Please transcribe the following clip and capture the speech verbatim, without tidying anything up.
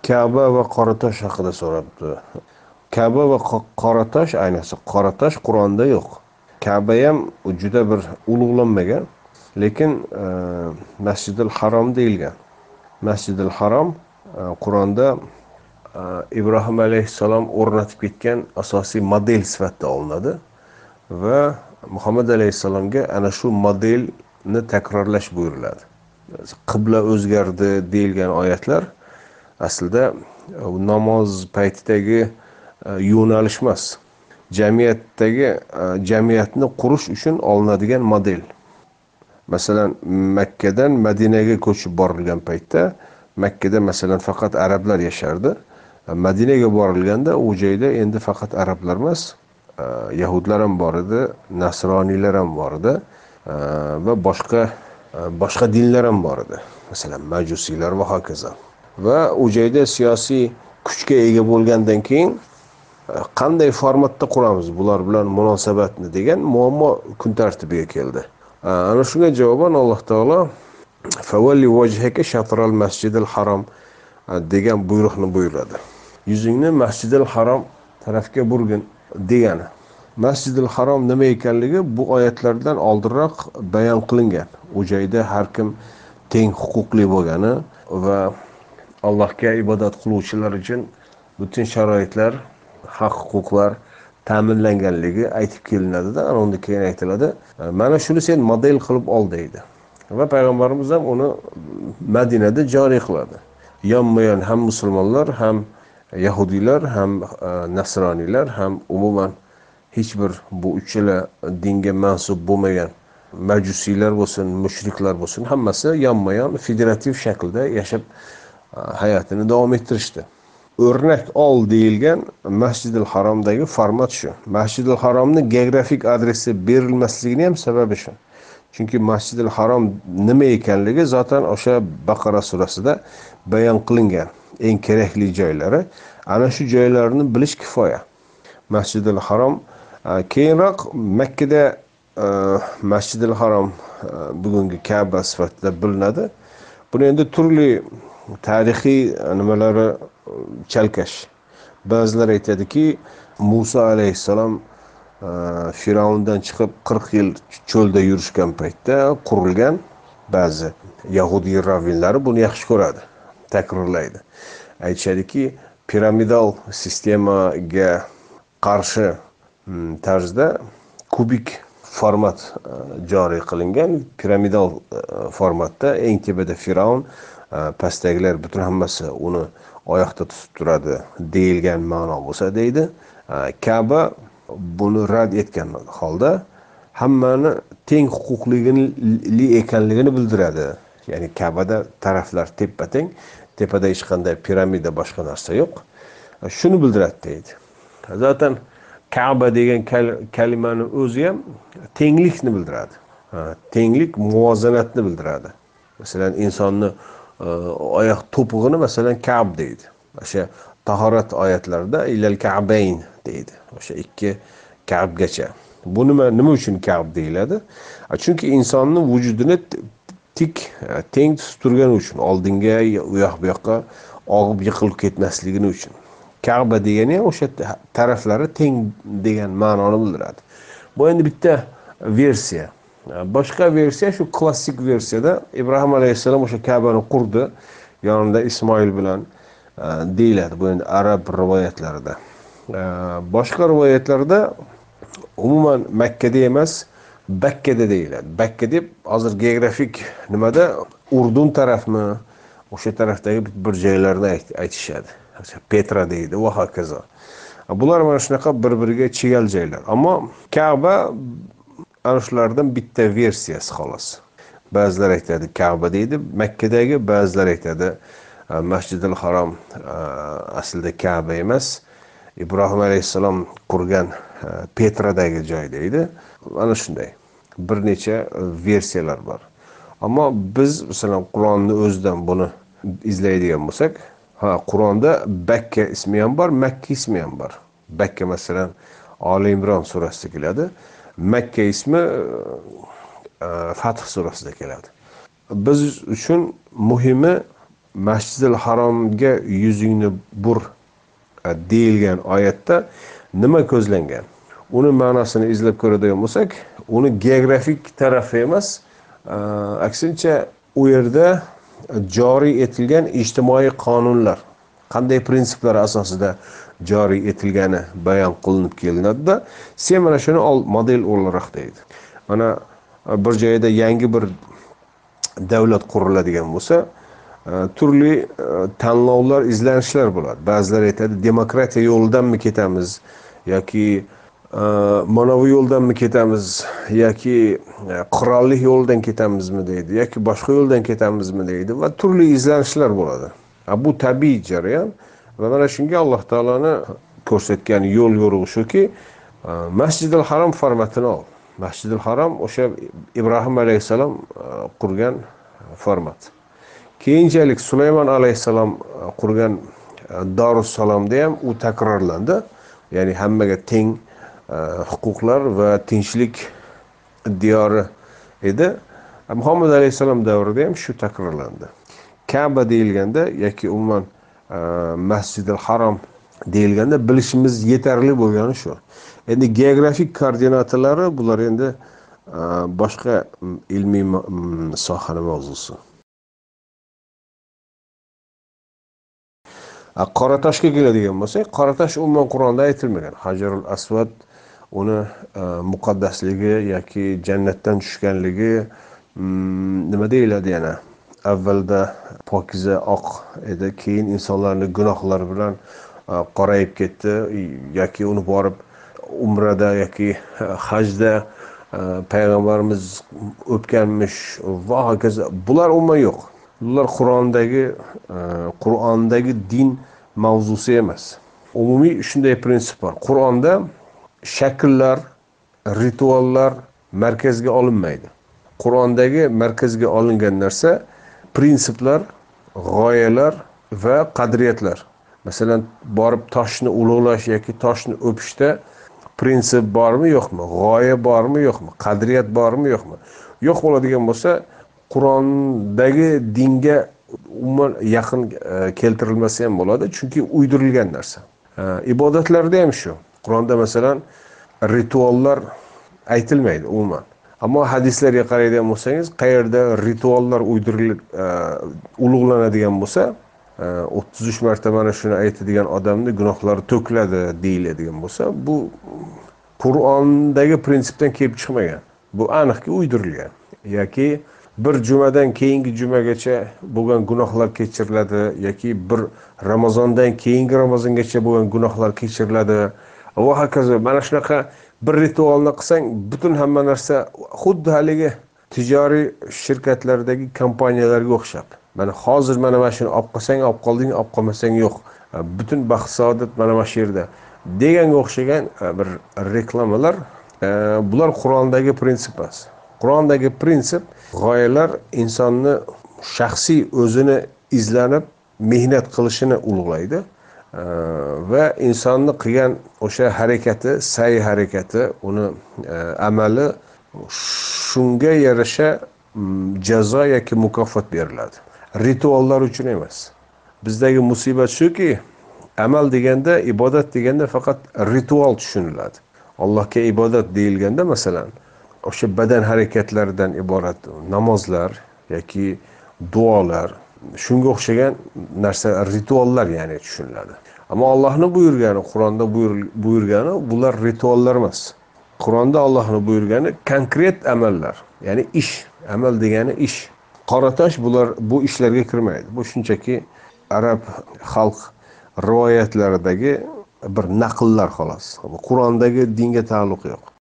Ka'ba va Qoratosh haqida so'rabdi. Ka'ba va Qo- Qoratosh, ayniqsa Qoratosh Qur'onda yo'q. Ka'ba ham juda bir ulug'lanmagan, lekin e, Masjidil Harom deyilgan. Masjidil Harom e, Qur'onda e, Ibrohim alayhissalom o'rnatib ketgan asosiy model sifatida olinadi va Muhammad alayhissalomga ana shu modelni takrorlash buyuriladi. Qibla o'zgardi deyilgan oyatlar aslida e, namoz paytidagi e, yo'nalish emas. Jamiyatdagi e, jamiyatni qurish uchun olinadigan model. Masalan, Makkadan Madinaga ko'chib borilgan paytda Makkada masalan faqat arablar yashardi. Madinaga borilganda u joyda endi faqat arablar emas, e, yahudlar ham bor edi, nasroniylar ham bor edi e, va boshqa e, boshqa dinlar ham bor edi. Masalan, majusiylar va hokazo. Va u joyda siyosiy kuchga ega bo'lgandan keyin e, qanday formatda quramiz bular bilan munosabatni degan muammo kun tartibiga keldi. E, Ana shunga javoban Alloh taolo favalli vajhaka shatral masjidil harom e, degan buyruqni buyuradi. Yuzingni Masjidil Harom tarafga burgin degani. Masjidil Harom nima ekanligi bu oyatlardan oldinroq bayon qilingan. U joyda har kim teng huquqli bo'lgani va Allohga ibodat qiluvchilar uchun butun sharoitlar, haq-huquqlar ta'minlanganligi aytib kelinadi-da, ana undan keyin aytiladi, mana shuni sen model qilib ol deydi. Va payg'ambarimiz ham uni Madinada joriy qiladi. Yonma-yon ham musulmonlar, ham yahudiylar, ham e, nasroniylar, ham umuman hech bir bu uchala dinga mansub bo'lmagan majusiylar bo'lsin, mushriklar bo'lsin, hammasi yonma-yon federativ shaklda yashab e, hayotini davom ettirishdi. O'rnak ol deyilgan Masjidil Haromdagi format shu. Masjidil Haromning geografik adresi berilmasligining ham sababi shu. Chunki Masjidil Harom nima ekanligi zotan o'sha Baqara surasida bayon qilingan. Eng kerakli joylari, ana shu joylarni bilish kifoya. Masjidil Harom keyinroq Makkada Masjidil Harom bugungi Ka'ba sifatida bilinadi. Buni endi turli tarixiy nimalari chalkash. Ba'zilar aytadiki, Musa alayhissalom Firavundan chiqib qirq yil cho'lda yurishgan paytda qurilgan. Ba'zi Yahudiy ravvinlari buni yaxshi ko'radi, takrorlaydi. Aytishadiki, piramidal sistemaga qarshi tarzda kubik format joriy qilingan. Piramidal formatda eng tepada Firavun, pastdagilar butun hammasi uni oyoqda tutib turadi deyilgan ma'no bo'lsa deydi. Ka'ba buni rad etgan holda hammani teng huquqli ekanligini bildiradi. Ya'ni Ka'bada taraflar teppa-teng, tepada hech qanday piramida, boshqa narsa yo'q. Shuni bildiradi deydi. Zaten Ka'ba degan kalimani o'zi ham tenglikni bildiradi. Tenglik, muvozanatni bildiradi. Masalan, insonni oyoq to'pig'ini masalan Ka'b deydi. O'sha tahorat oyatlarida ilal ka'bayn deydi. O'sha ikki ka'bgacha. Bu nima nima uchun Ka'b deyiladi? Chunki insonning vujudini tik teng tutib turgani uchun, oldinga u yoq bu yoqqa og'ib yiqilib ketmasligini uchun. Ka'ba degani o'sha taraflari teng degan ma'noni bildiradi. Bu endi bitta versiya. Boshqa versiya shu klassik versiyada Ibrohim alayhissalom o'sha Ka'bani qurdi, yonida Ismoil bilan deyiladi. Bu endi arab rivoyatlarida. Boshqa rivoyatlarda umuman Makkada emas, Bakkada deyiladi. Bakka deb hozir geografik nimada Urdun tarafmi, o'sha tarafdagi bir joylarni aytishadi. Petra deydi va hokazo. Bular mana shunaqa bir-biriga chigal joylar. Ammo Ka'ba ana shulardan bitta versiyasi xolos. Ba'zilar aytadi Ka'ba deydi Makkadagi, ba'zilar aytadi Masjidil Harom aslida Ka'ba emas, Ibrohim alayhissalom qurgan Petradagi joy deydi. Ana shunday bir necha versiyalar bor. Ammo biz masalan Qur'onni o'zidan buni izlaydigan bo'lsak, ha, Qur'onda Bakka ismi ham bor, Makka ismi ham bor. Bakka masalan Ali Imron surasida keladi. Makka ismi Fath surasida keladi. Biz uchun muhimi Masjidil Haromga yuzingni bur deyilgan oyatda nima ko'zlangan? Uni ma'nosini izlab ko'radigan bo'lsak, uni geografik tarafi emas, aksincha u yerda joriy etilgan ijtimoiy qonunlar qanday prinsiplar asosida joriy etilgani bayon qilinib kelinadi-da, sen mana shuni ol model o'laroq deydi. Mana bir joyda yangi bir davlat quriladigan bo'lsa, turli tanlovlar, izlanishlar bo'ladi. Ba'zilar aytadi, demokratiya yo'lidanmi ketamiz yoki mana bu yo'ldanmi ketamiz yoki qirollik yo'lidan ketamizmi deydi yoki boshqa yo'ldan ketamizmi deydi va turli izlanishlar bo'ladi. Bu tabiiy jarayon va mana shunga Alloh taoloni ko'rsatgan yo'l yo'rig'i shuki, Masjidil Harom formatini ol. Masjidil Harom o'sha Ibrohim alayhisalom qurgan format. Keyinchalik Sulaymon alayhisalom qurgan Darussalomda ham u takrorlandi. Ya'ni hammaga teng huquqlar va tinchlik diyori edi. Muhammad alayhisalom davrida ham shu takrorlandi. Ka'ba deyilganda yoki umuman Masjidil Harom deyilganda bilishimiz yetarli bo'lgani shu. Endi geografik koordinatalari bular endi boshqa ilmiy sohaning mavzusi. Qoratoshga keladigan bo'lsak, Qoratosh umuman Qur'onda aytilmagan. Hajarul Aswad uni muqaddasligi yoki jannatdan tushganligi nima deyiladi yana? Avvalda pokiza oq edi, keyin insonlarning gunohlari bilan qorayib ketdi yoki uni borib umrada yoki hajda payg'ambarimiz o'pganmish va hokazo. Bular umuman yo'q. Bular Qur'ondagi Qur'ondagi din mavzusi emas. Umumiy shunday prinsip bor. Qur'onda shakllar, rituallar markazga olinmaydi. Qur'ondagi markazga olingan narsa prinsiplar, g'oyalar va qadriyatlar. Masalan, borib toshni ulug'lash yoki toshni o'pishda prinsip bormi, yo'qmi? G'oya bormi, yo'qmi? Qadriyat bormi, yo'qmi? Yo'q bo'ladigan bo'lsa, Qur'ondagi dinga umuman yaqin keltirilmasa ham bo'ladi, chunki uydirilgan narsa. Ibodatlarda ham shu. Qur'onda masalan rituallar aytilmaydi umuman. Ammo hadislarga qaraydigan bo'lsangiz, qayerda rituallar uydirilib ulug'lanadigan bo'lsa, o'ttiz uch marta mana shuni aytadigan odamning gunohlari to'kiladi deyiladigan bo'lsa, bu Qur'ondagi prinsipdan kelib chiqmagan. Bu aniqki uydirilgan. Yoki bir jumadan keyingi jumagacha bo'lgan gunohlar kechiriladi yoki bir Ramazondan keyingi Ramazongacha bo'lgan gunohlar kechiriladi. Va hokazo. Mana shunaqa bir ritualni qilsang, butun hamma narsa xuddi haligi tijoriy shirkatlardagi kompaniyalarga o'xshab. Mana hozir mana mana shuni olib qolsang, olib qolding, olib qolmasang yo'q. Butun baxt saodat mana mana shu yerda deganga o'xshagan bir reklamalar, bular Qur'ondagi prinsip emas. Qur'ondagi prinsip g'oyalar insonni shaxsiy o'zini izlanib mehnat qilishini ulug'laydi va insonni qilgan o'sha harakati, sa'y harakati, uni amali shunga yarasha jazo yoki mukofot beriladi. Rituallar uchun emas. Bizdagi musibat shuki, amal deganda, ibodat deganda faqat ritual tushuniladi. Allohga ibodat deyilganda masalan o'sha badan harakatlaridan iborat namozlar yoki duolar, shunga o'xshagan narsa rituallar ya'ni tushuniladi. Ammo Allohning buyurgani, Qur'onda buyurgani bular rituallar emas. Qur'onda Allohning buyurgani konkret amallar, ya'ni ish. Amal degani ish. Qoratosh bular bu ishlarga kirmaydi. Bu shunchaki arab xalq rivoyatlaridagi bir naqllar xolos. Qur'ondagi dinga taalluq yo'q.